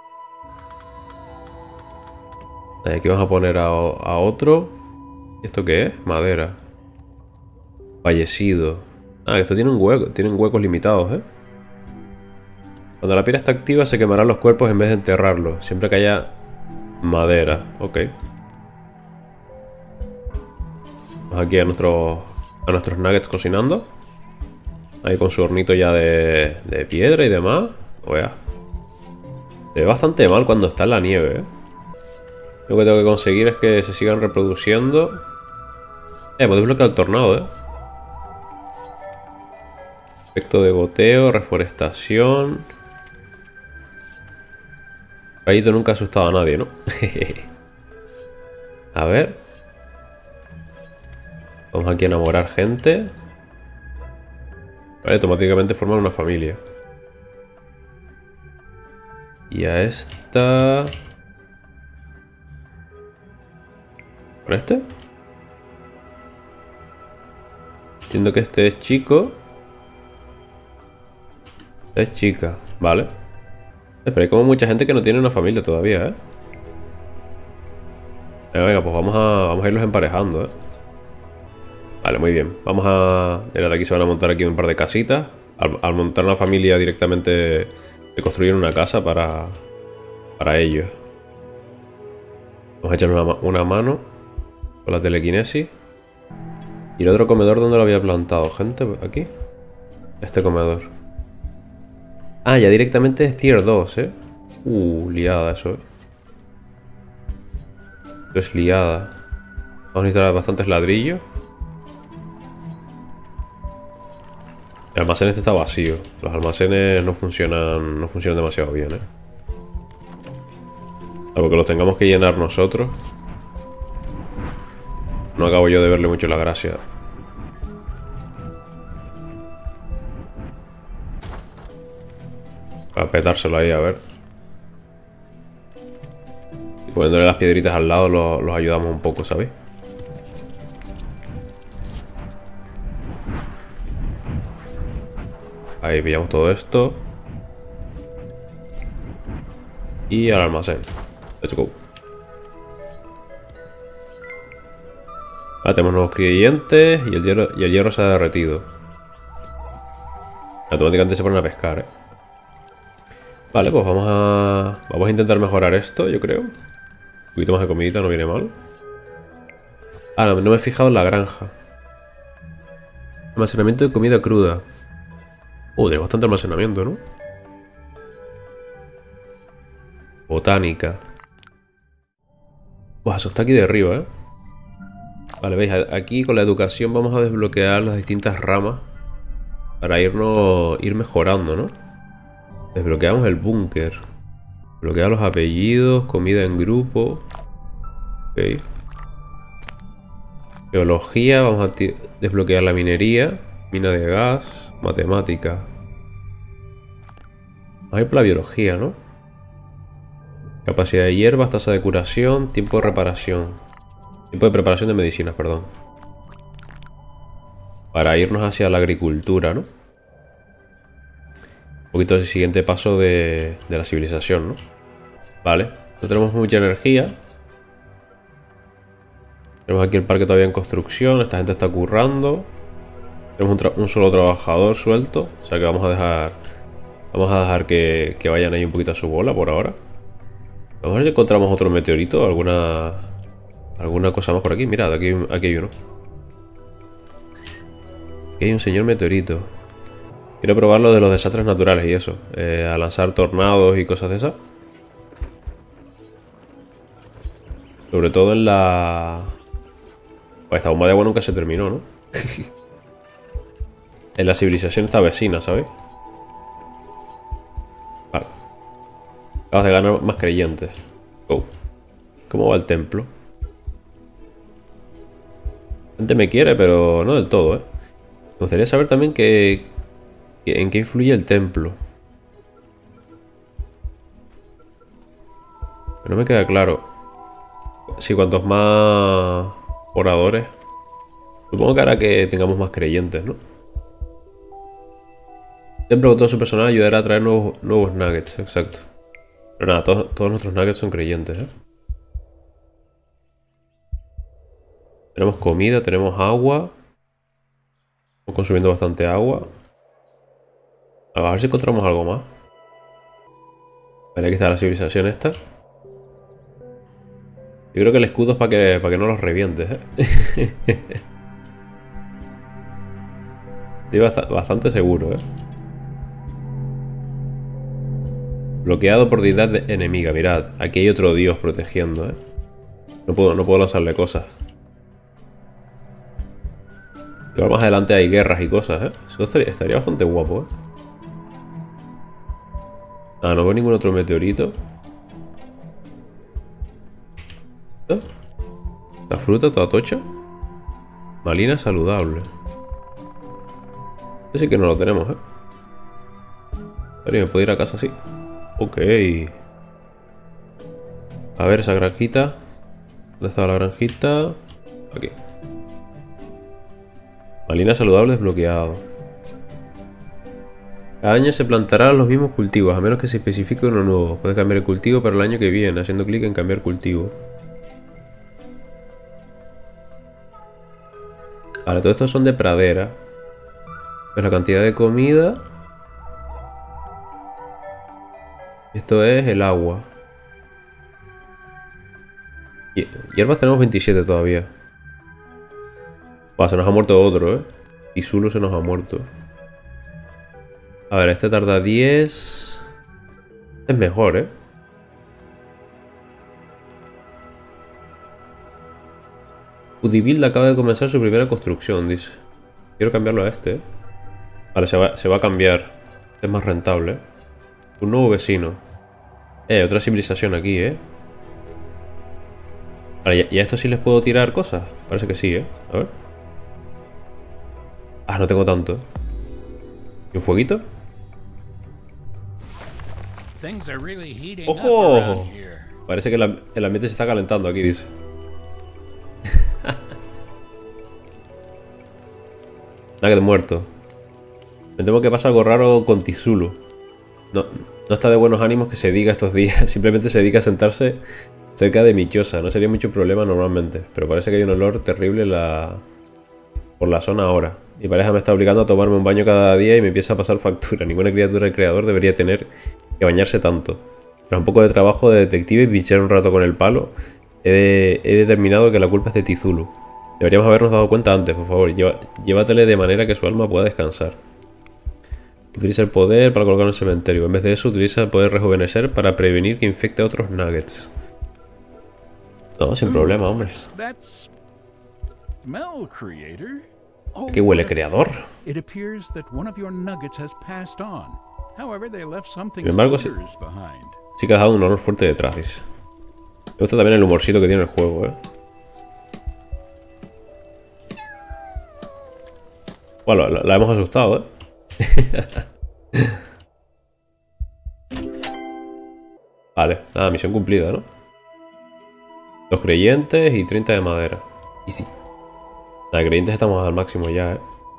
Aquí vamos a poner a, a otro. ¿Esto qué es? Madera. Fallecido. Ah, esto tiene un hueco, tienen huecos limitados, ¿eh? Cuando la piedra está activa se quemarán los cuerpos en vez de enterrarlos. Siempre que haya madera. Ok. Vamos aquí a, nuestro, a nuestros nuggets cocinando. Ahí con su hornito ya de, de piedra y demás. Oye. Se ve bastante mal cuando está en la nieve, ¿eh? Lo que tengo que conseguir es que se sigan reproduciendo. Eh, podéis bloquear el tornado, ¿eh? Efecto de goteo, reforestación. Rayito nunca ha asustado a nadie, ¿no? A ver. Vamos aquí a enamorar gente. Vale, automáticamente forman una familia. Y a esta... ¿Con este? Entiendo que este es chico. Este es chica, vale. Pero hay como mucha gente que no tiene una familia todavía, ¿eh? Venga, venga, pues vamos a, vamos a irlos emparejando, ¿eh? Vale, muy bien. Vamos a... Mira, de aquí se van a montar aquí un par de casitas. Al, al montar una familia directamente de construir una casa para, para ellos. Vamos a echar una, una mano con la telequinesis. ¿Y el otro comedor dónde lo había plantado, gente? ¿Aquí? Este comedor. Ah, ya directamente es tier dos, ¿eh? Uh, liada eso, ¿eh? Es liada. Vamos a necesitar bastantes ladrillos. El almacén este está vacío. Los almacenes no funcionan, no funcionan demasiado bien, ¿eh? Algo que los tengamos que llenar nosotros. No acabo yo de verle mucho la gracia. A petárselo ahí, a ver. Y poniéndole las piedritas al lado los, los ayudamos un poco, ¿sabéis? Ahí pillamos todo esto. Y al almacén. Let's go. Ahora tenemos nuevos creyentes y el hierro, y el hierro se ha derretido. Automáticamente se ponen a pescar, ¿eh? Vale, pues vamos a... Vamos a intentar mejorar esto, yo creo. Un poquito más de comidita, no viene mal. Ah, no, no me he fijado en la granja. Almacenamiento de comida cruda. Uh, tiene bastante almacenamiento, ¿no? Botánica. Buah, eso está aquí de arriba, ¿eh? Vale, veis, aquí con la educación vamos a desbloquear las distintas ramas para irnos, ir mejorando, ¿no? Desbloqueamos el búnker. Desbloquear los apellidos, comida en grupo. Ok. Geología, vamos a desbloquear la minería. Mina de gas, matemática. Vamos a ir por la biología, ¿no? Capacidad de hierbas, tasa de curación, tiempo de reparación. Tiempo de preparación de medicinas, perdón. Para irnos hacia la agricultura, ¿no? Un poquito el siguiente paso de, de la civilización, ¿no? Vale, no tenemos mucha energía. Tenemos aquí el parque todavía en construcción. Esta gente está currando. Tenemos un, un solo trabajador suelto. O sea que vamos a dejar... Vamos a dejar que, que vayan ahí un poquito a su bola por ahora. Vamos a ver si encontramos otro meteorito o alguna... Alguna cosa más por aquí. Mirad, aquí, aquí hay uno. Aquí hay un señor meteorito. Quiero probar lo de los desastres naturales y eso. Eh, a lanzar tornados y cosas de esas. Sobre todo en la... Pues esta bomba de agua nunca se terminó, ¿no? En la civilización esta vecina, ¿sabes? Vale. Acabas de ganar más creyentes. Go. ¿Cómo va el templo? La gente me quiere, pero no del todo, ¿eh? Me gustaría saber también que, que, en qué influye el templo. Pero no me queda claro. Si cuantos más oradores. Supongo que hará que tengamos más creyentes, ¿no? El templo con todo su personal ayudará a traer nuevos, nuevos nuggets, exacto. Pero nada, todos, todos nuestros nuggets son creyentes, ¿eh? Tenemos comida, tenemos agua. Estamos consumiendo bastante agua. A ver si encontramos algo más. Vale, aquí está la civilización esta. Yo creo que el escudo es para que, para que no los revientes, ¿eh? Estoy bast bastante seguro, ¿eh? Bloqueado por deidad enemiga. Mirad, aquí hay otro dios protegiendo, ¿eh? No puedo, no puedo lanzarle cosas. Igual más adelante hay guerras y cosas, ¿eh? Eso estaría, estaría bastante guapo, ¿eh? Ah, no veo ningún otro meteorito. La fruta toda tocha. Malina saludable. Ese sí que no lo tenemos, ¿eh? Vale, ¿me puedo ir a casa así? Ok. A ver, esa granjita. ¿Dónde estaba la granjita? Aquí. Malina saludable desbloqueado. Cada año se plantarán los mismos cultivos, a menos que se especifique uno nuevo. Puedes cambiar el cultivo para el año que viene, haciendo clic en cambiar cultivo. Vale, todo esto son de pradera. Es la cantidad de comida. Esto es el agua. Hierbas tenemos veintisiete todavía. Buah, se nos ha muerto otro, ¿eh? Y Zulu se nos ha muerto. A ver, este tarda diez. Es mejor, ¿eh? Udibuild acaba de comenzar su primera construcción, dice. Quiero cambiarlo a este, ¿eh? Vale, se va, se va a cambiar. Es más rentable. Un nuevo vecino. Eh, otra civilización aquí, ¿eh? Vale, ¿y a esto sí les puedo tirar cosas? Parece que sí, ¿eh? A ver. Ah, no tengo tanto. ¿Y un fueguito? ¡Ojo! Parece que el, el ambiente se está calentando aquí, dice. Nugget muerto. Me temo que pasa algo raro con Tizulu. No, no está de buenos ánimos que se diga estos días. Simplemente se dedica a sentarse cerca de mi choza. No sería mucho problema normalmente. Pero parece que hay un olor terrible en la... por la zona ahora. Mi pareja me está obligando a tomarme un baño cada día y me empieza a pasar factura. Ninguna criatura del creador debería tener que bañarse tanto. Tras un poco de trabajo de detective y pinchar un rato con el palo, he, de, he determinado que la culpa es de Tizulu. Deberíamos habernos dado cuenta antes, por favor. Lleva, llévatele de manera que su alma pueda descansar. Utiliza el poder para colocarlo en el cementerio. En vez de eso, utiliza el poder rejuvenecer para prevenir que infecte a otros nuggets. No, sin problema, hombre. ¿A qué huele, creador? Sin embargo, sí, sí que ha dejado un olor fuerte detrás, dice. Me gusta también el humorcito que tiene el juego, eh. Bueno, la, la hemos asustado, eh. Vale, nada, misión cumplida, ¿no? Dos creyentes y treinta de madera. Easy. Nada, creyentes estamos al máximo ya, eh.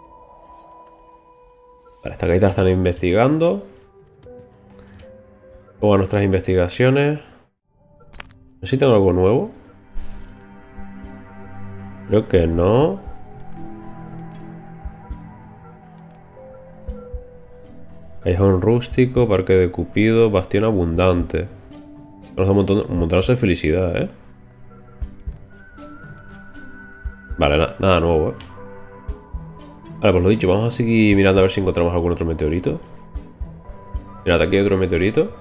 Vale, esta caída están investigando. Luego a nuestras investigaciones. No sé si tengo algo nuevo. Creo que no. Callejón rústico, parque de Cupido, bastión abundante. Nos da un montón, un montonazo de felicidad, ¿eh? Vale, na nada nuevo, ¿eh? Vale, pues lo dicho, vamos a seguir mirando a ver si encontramos algún otro meteorito. Mirad, aquí hay otro meteorito.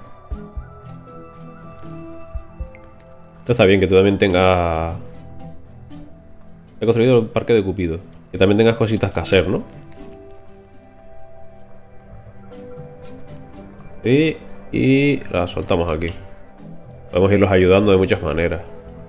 Esto está bien, que tú también tengas... He construido el parque de Cupido. Que también tengas cositas que hacer, ¿no? Y, y la soltamos aquí. Podemos irlos ayudando de muchas maneras.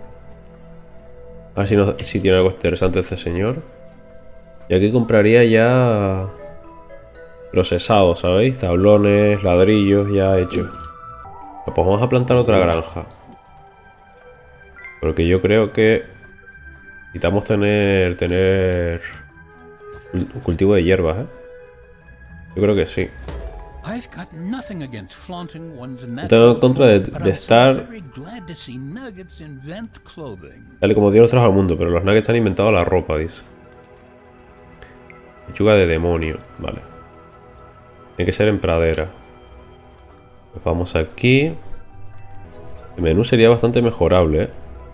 A ver si, nos, si tiene algo interesante este señor. Y aquí compraría ya procesado, ¿sabéis? Tablones, ladrillos ya hechos. Pues vamos a plantar otra granja. Porque yo creo que necesitamos tener, tener un cultivo de hierbas, ¿eh? Yo creo que sí. No tengo en contra de, de estar tal y como Dios los trajo al mundo, pero los nuggets han inventado la ropa, dice. Lechuga de demonio, vale. Tiene que ser en pradera. Pues vamos aquí. El menú sería bastante mejorable, ¿eh?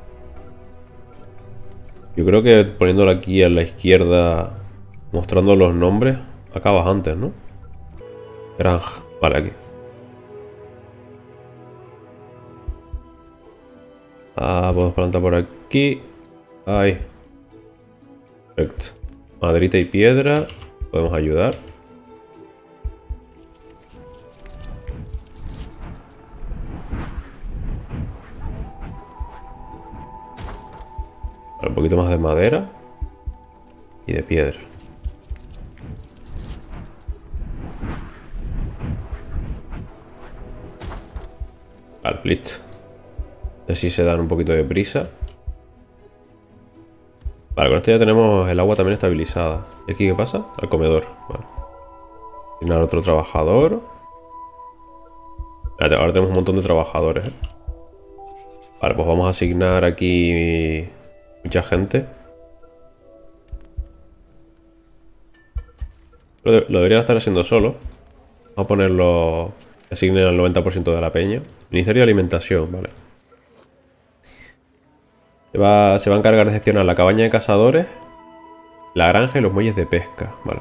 Yo creo que poniéndolo aquí a la izquierda, mostrando los nombres, acabas antes, ¿no? Granja, vale, aquí. Ah, podemos plantar por aquí. Ahí. Perfecto. Maderita y piedra. Podemos ayudar. Vale, un poquito más de madera. Y de piedra. Vale, listo. Así se dan un poquito de prisa. Vale, con esto ya tenemos el agua también estabilizada. ¿Y aquí qué pasa? Al comedor. Vale. Asignar otro trabajador. Ahora tenemos un montón de trabajadores, ¿eh? Vale, pues vamos a asignar aquí mucha gente. Lo, de, lo debería estar haciendo solo. Vamos a ponerlo... Que asignen al noventa por ciento de la peña. Ministerio de Alimentación, vale. Se va, se va a encargar de gestionar la cabaña de cazadores, la granja y los muelles de pesca, vale.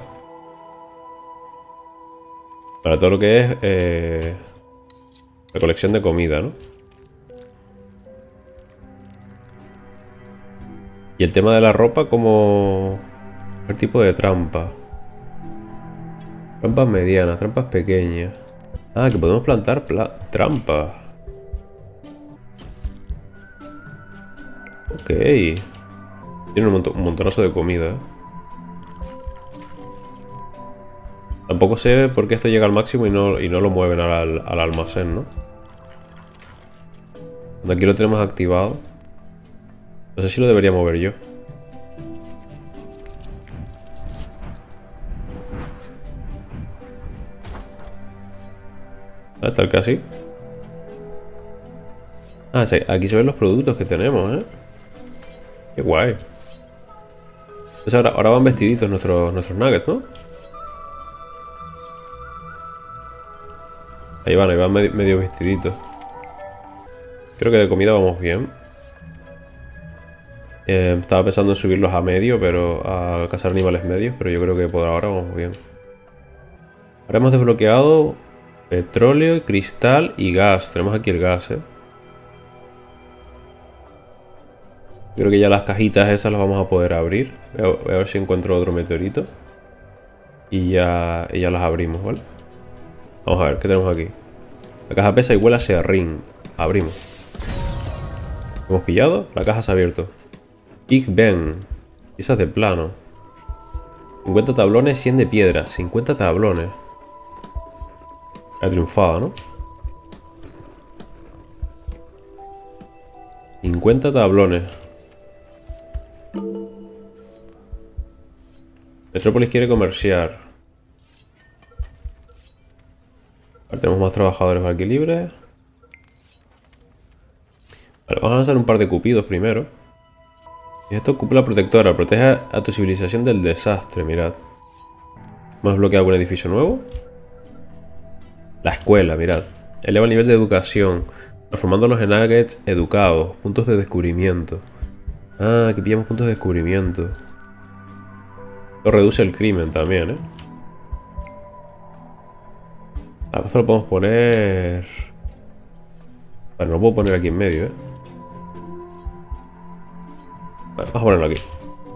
Para todo lo que es eh, recolección de comida, ¿no? Y el tema de la ropa, como... ¿Qué tipo de trampa? Trampas medianas, trampas pequeñas. Ah, que podemos plantar pla trampas. Ok. Tiene un, monto un montonazo de comida. Tampoco sé por qué esto llega al máximo y no, y no lo mueven al, al almacén, ¿no? Cuando aquí lo tenemos activado. No sé si lo debería mover yo. Ah, tal casi. Ah, sí, aquí se ven los productos que tenemos, ¿eh? Qué guay. Pues ahora, ahora van vestiditos nuestros, nuestros nuggets, ¿no? Ahí van, ahí van medio, medio vestiditos. Creo que de comida vamos bien. Eh, estaba pensando en subirlos a medio, pero a cazar animales medios, pero yo creo que por ahora vamos bien. Ahora hemos desbloqueado petróleo, cristal y gas. Tenemos aquí el gas, ¿eh? Creo que ya las cajitas esas las vamos a poder abrir. Voy a, voy a ver si encuentro otro meteorito. Y ya, y ya las abrimos, ¿vale? Vamos a ver, ¿qué tenemos aquí? La caja pesa y huele a serrín. Abrimos. Hemos pillado, la caja se ha abierto. Big Ben. Piezas de plano. cincuenta tablones, cien de piedra. cincuenta tablones. Ha triunfado, ¿no? cincuenta tablones. Metrópolis quiere comerciar. Ahora tenemos más trabajadores aquí libres. Vale, vamos a lanzar un par de cupidos primero. Y esto, cúpula protectora. Protege a tu civilización del desastre, mirad. Hemos desbloqueado algún edificio nuevo. La escuela, mirad. Eleva el nivel de educación. Transformándolos en nuggets educados. Puntos de descubrimiento. Ah, aquí pillamos puntos de descubrimiento. Esto reduce el crimen también, ¿eh? Ah, esto lo podemos poner... Bueno, lo puedo poner aquí en medio, ¿eh? Bueno, vamos a ponerlo aquí.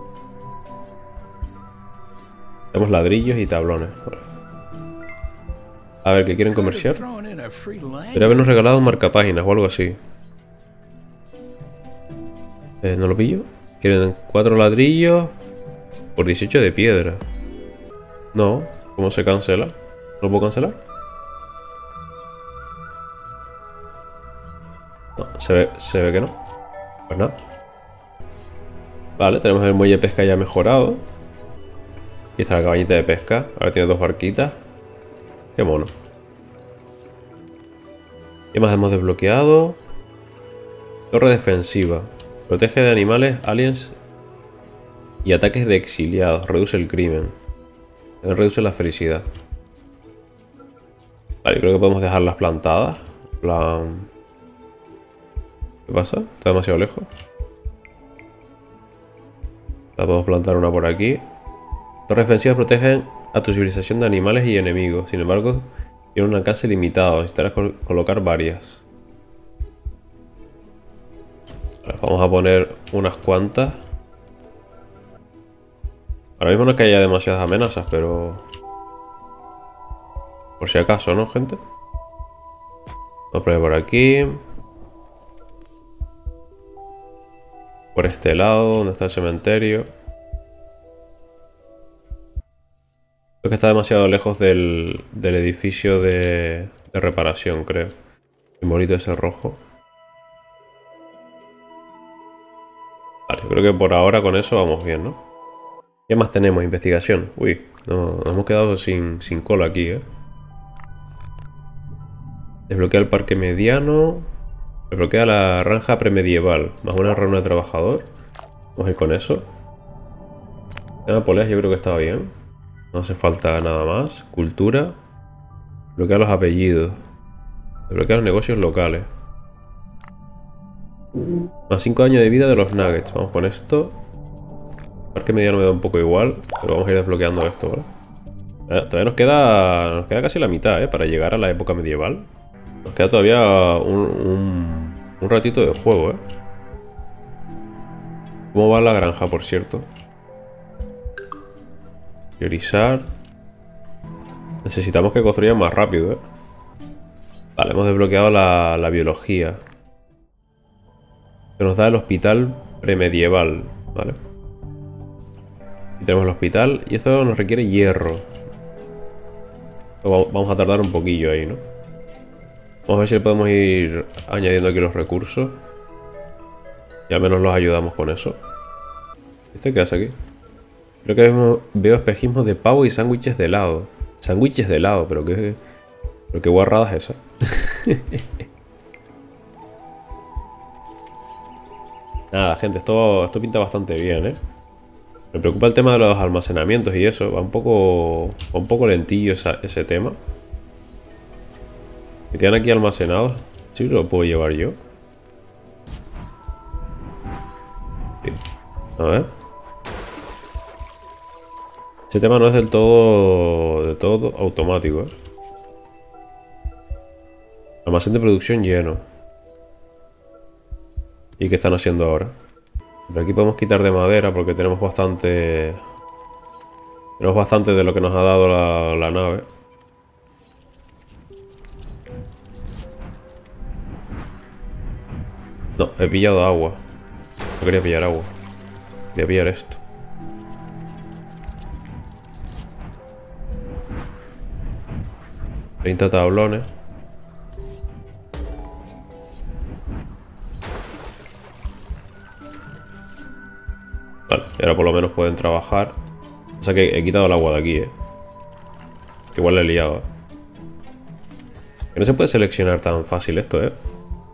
Tenemos ladrillos y tablones. Bueno. A ver, ¿qué quieren comerciar? Debería habernos regalado un marcapáginas o algo así. Eh, ¿No lo pillo? Quieren cuatro ladrillos por dieciocho de piedra. No, ¿cómo se cancela? ¿No lo puedo cancelar? No, se ve, se ve que no. Pues nada. Vale, tenemos el muelle de pesca ya mejorado. Aquí está la cabañita de pesca. Ahora tiene dos barquitas. Qué mono. ¿Qué más hemos desbloqueado? Torre defensiva. Protege de animales, aliens y ataques de exiliados. Reduce el crimen. Reduce la felicidad. Vale, creo que podemos dejarlas plantadas. Plan... ¿Qué pasa? Está demasiado lejos. La podemos plantar una por aquí. Torres defensivas protegen a tu civilización de animales y enemigos. Sin embargo, tiene un alcance limitado. Necesitarás col colocar varias. Vale, vamos a poner unas cuantas. Ahora mismo no es que haya demasiadas amenazas, pero... por si acaso, ¿no, gente? Vamos a poner por aquí. Por este lado, donde está el cementerio. Creo que está demasiado lejos del, del edificio de, de reparación, creo. El bonito ese rojo. Vale, creo que por ahora con eso vamos bien, ¿no? ¿Qué más tenemos? Investigación. Uy, no, nos hemos quedado sin, sin cola aquí, ¿eh? Desbloquea el parque mediano. Desbloquea la granja premedieval. Más una runa de trabajador. Vamos a ir con eso. Tema poleas yo creo que estaba bien. No hace falta nada más. Cultura. Desbloquea los apellidos. Desbloquea los negocios locales. Más cinco años de vida de los nuggets. Vamos con esto. Parque mediano me da un poco igual. Pero vamos a ir desbloqueando esto, ¿vale? Eh, todavía nos queda, nos queda casi la mitad, ¿eh? Para llegar a la época medieval. Nos queda todavía un, un, un ratito de juego, ¿eh? ¿Cómo va la granja, por cierto? Priorizar. Necesitamos que construyan más rápido, ¿eh? Vale, hemos desbloqueado la, la biología. Que nos da el hospital premedieval, ¿vale? Y tenemos el hospital. Y esto nos requiere hierro. Vamos a tardar un poquillo ahí, ¿no? Vamos Vamos a ver si le podemos ir añadiendo aquí los recursos. Y al menos los ayudamos con eso. ¿Este qué hace aquí? Creo que veo, veo espejismos de pavo y sándwiches de helado. Sándwiches de helado, pero qué... Pero qué guarrada es esa. Nada, gente, esto, esto pinta bastante bien, ¿eh? Me preocupa el tema de los almacenamientos y eso. Va un poco, va un poco lentillo esa, ese tema. Me quedan aquí almacenados. Sí, lo puedo llevar yo. Sí. A ver. Ese tema no es del todo, de todo automático, ¿eh? Almacén de producción lleno. ¿Y qué están haciendo ahora? Pero aquí podemos quitar de madera porque tenemos bastante... Tenemos bastante de lo que nos ha dado la, la nave. No, he pillado agua. No quería pillar agua. Quería pillar esto. treinta tablones. Vale, y ahora por lo menos pueden trabajar. O sea que he quitado el agua de aquí, eh. Igual le he liado, eh. Que no se puede seleccionar tan fácil esto, eh.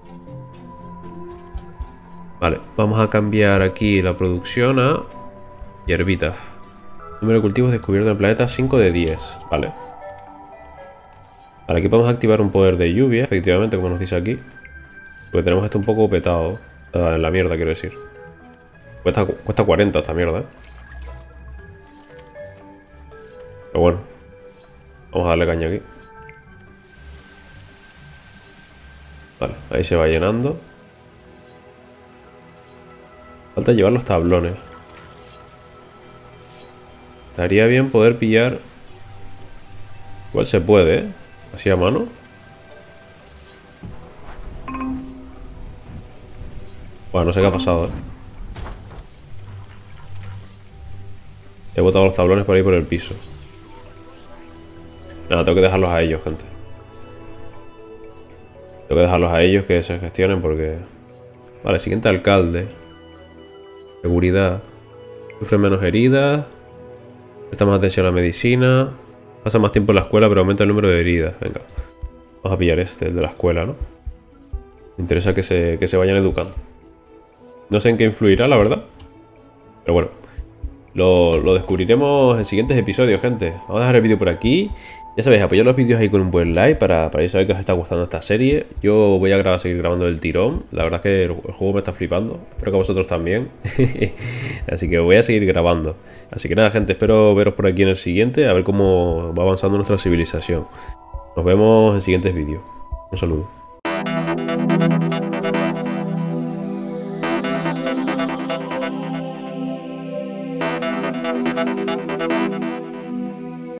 Vale, vamos a cambiar aquí la producción a hierbitas. Número de cultivos descubiertos en el planeta cinco de diez. Vale. Vale, aquí podemos activar un poder de lluvia, efectivamente, como nos dice aquí. Porque tenemos esto un poco petado. Uh, en la mierda, quiero decir. Cuesta, cuesta cuarenta esta mierda, ¿eh? Pero bueno. Vamos a darle caña aquí. Vale, ahí se va llenando. Falta llevar los tablones. Estaría bien poder pillar... Igual se puede, ¿eh? Así a mano. Bueno, no sé qué ha pasado, ¿eh? He botado los tablones por ahí por el piso. Nada, tengo que dejarlos a ellos, gente. Tengo que dejarlos a ellos que se gestionen porque... Vale, siguiente alcalde. Seguridad. Sufre menos heridas. Presta más atención a la medicina. Pasa más tiempo en la escuela pero aumenta el número de heridas. Venga. Vamos a pillar este, el de la escuela, ¿no? Me interesa que se, que se vayan educando. No sé en qué influirá, la verdad. Pero bueno. Lo, lo descubriremos en siguientes episodios, gente. Vamos a dejar el vídeo por aquí. Ya sabéis, apoyar los vídeos ahí con un buen like para, para saber que os está gustando esta serie. Yo voy a grabar, seguir grabando el tirón. La verdad es que el, el juego me está flipando. Espero que a vosotros también. Así que voy a seguir grabando. Así que nada, gente, espero veros por aquí en el siguiente. A ver cómo va avanzando nuestra civilización. Nos vemos en siguientes vídeos. Un saludo.